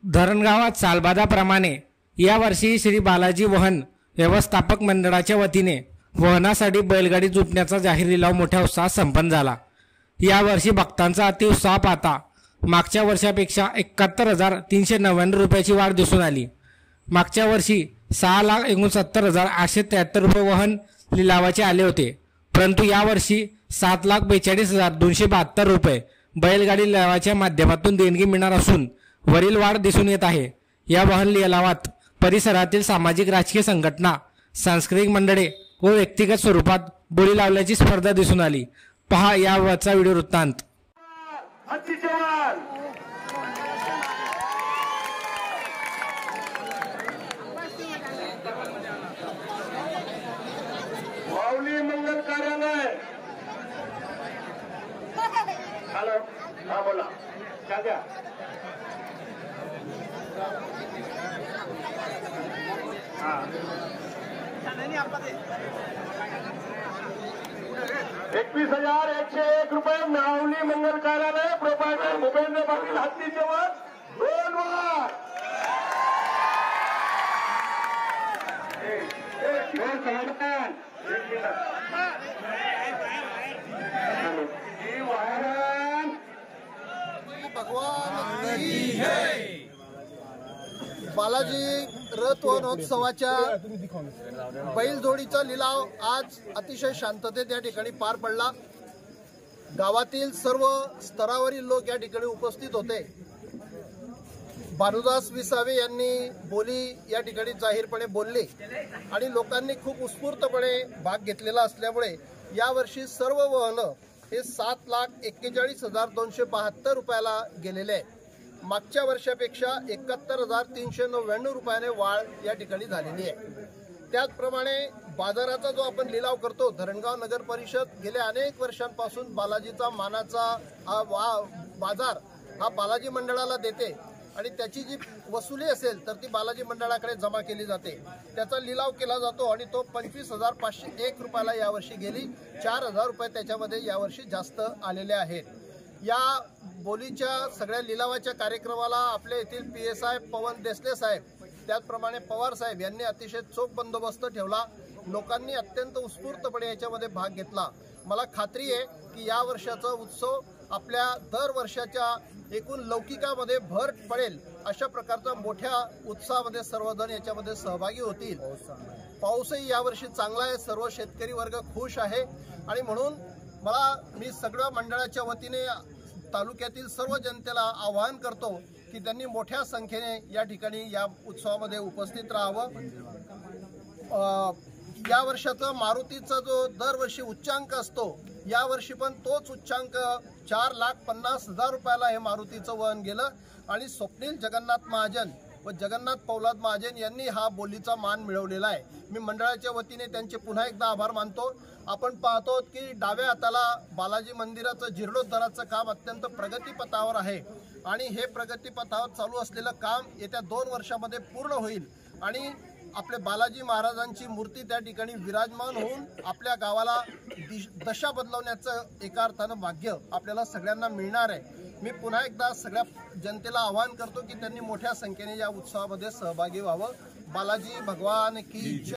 धरणगावात सालबादाप्रमाणे यावर्षी श्री बालाजी वाहन व्यवस्थापक मंडळाच्या वतीने वाहनासाठी बैलगाडी जुटण्याचा जाहीर लिलाव मोठ्या उत्साहात संपन्न झाला। यावर्षी भक्तांचा अतिउत्साह पाहता मागच्या वर्षापेक्षा 71,399 रुपयाची वाढ दिसून आली। मागच्या वर्षी 6,69,873 रुपये वाहन लिलावाचे आले होते, परंतु यावर्षी 7,42,272 रुपये बैलगाडी लिलावाच्या माध्यमातून देणगी मिळणार असून वरील वाढ दिसून येत आहे। या वाहन लिलावात परिसरातील सामाजिक राजकीय संघटना, सांस्कृतिक मंडळे व व्यक्तिगत स्वरूपात बोली लावल्याची स्पर्धा दिसून आली। पहा यावरचा व्हिडिओ वृत्तांत। माऊली मंगल कार्यालय। हॅलो, हा बोला, क्या क्या? हाँ 21,101 रुपये माऊली मंगल कार्यालय, प्रोप्रायटर भूपेंद्र पाटील हत्ती जवान, 2 वार। भगवान की जय। बालाजी रथ महोत्सवाच्या बैलजोडीचा लिलाव आज अतिशय शांततेत या ठिकाणी पार पडला। गावातील सर्व स्तरावरील लोक या ठिकाणी उपस्थित होते। भानुदास विसावे यांनी बोली या ठिकाणी जाहीरपणे बोलले आणि लोकांनी खूप उत्स्फूर्तपणे भाग घेतलेला असल्यामुळे यावर्षी सर्व वाहनं हे 7,41,272 रुपयाला गेलेले आहे। मागच्या वर्षापेक्षा 71,399 रुपयाने वाढ या ठिकाणी झालेली आहे। त्याचप्रमाणे बाजाराचा जो आपण लिलाव करतो, धरणगाव नगर परिषद गेल्या अनेक वर्षांपासून बालाजीचा मानाचा बाजार हा बालाजी मंडळाला देते आणि त्याची जी वसुली असेल तर ती बालाजी मंडळाकडे जमा केली जाते। त्याचा लिलाव केला जातो आणि तो 25,501 रुपयाला यावर्षी गेली। 4,000 रुपये त्याच्यामध्ये यावर्षी जास्त आलेले आहेत। या बोलीच्या सगळ्या लिलावाच्या कार्यक्रमाला आपल्या येथील PSI पवन देसले साहेब, त्याचप्रमाणे पवार साहेब यांनी अतिशय चोख बंदोबस्त ठेवला। लोकांनी अत्यंत उत्स्फूर्तपणे याच्यामध्ये भाग घेतला। मला खात्री आहे की या वर्षाचा उत्सव आपल्या दरवर्षाच्या एकूण लौकिकामध्ये भर पडेल अशा प्रकारचा मोठ्या उत्साहामध्ये सर्वजण याच्यामध्ये सहभागी होतील। पाऊसही यावर्षी चांगला आहे, सर्व शेतकरी वर्ग खुश आहे आणि म्हणून मी सगळ्या मंडळाच्या वतीने तालुक्यातील सर्व जनतेला आवाहन करतो की त्यांनी मोठ्या संख्येने या ठिकाणी या उत्सवामध्ये उपस्थित राहावं। या वर्षाचा मारुतीचा जो दरवर्षी उच्चांक असतो, यावर्षी पण तोच उच्चांक 4,50,000 रुपयाला हे मारुतीचं वहन गेलं आणि स्वप्नील जगन्नाथ महाजन व जगन्नाथ पौलाद महाजन यांनी हा बोलीचा मान मिळवलेला आहे। मी मंडळाच्या वतीने त्यांचे पुन्हा एकदा आभार मानतो। आपण पाहतो की डाव्या हाताला बालाजी मंदिराचं जीर्णोद्धाराचं काम अत्यंत प्रगतीपथावर आहे आणि हे प्रगतीपथावर चालू असलेलं काम येत्या 2 वर्षामध्ये पूर्ण होईल आणि आपले बालाजी महाराजांची मूर्ती त्या ठिकाणी विराजमान होऊन आपल्या गावाला दशा बदलवण्याचं एका अर्थानं भाग्य आपल्याला सगळ्यांना मिळणार आहे। मी पुन्हा एकदा सगळ्या जनतेला आवाहन करतो की त्यांनी मोठ्या संख्येने या उत्सवामध्ये सहभागी व्हावं। बालाजी भगवान की जय।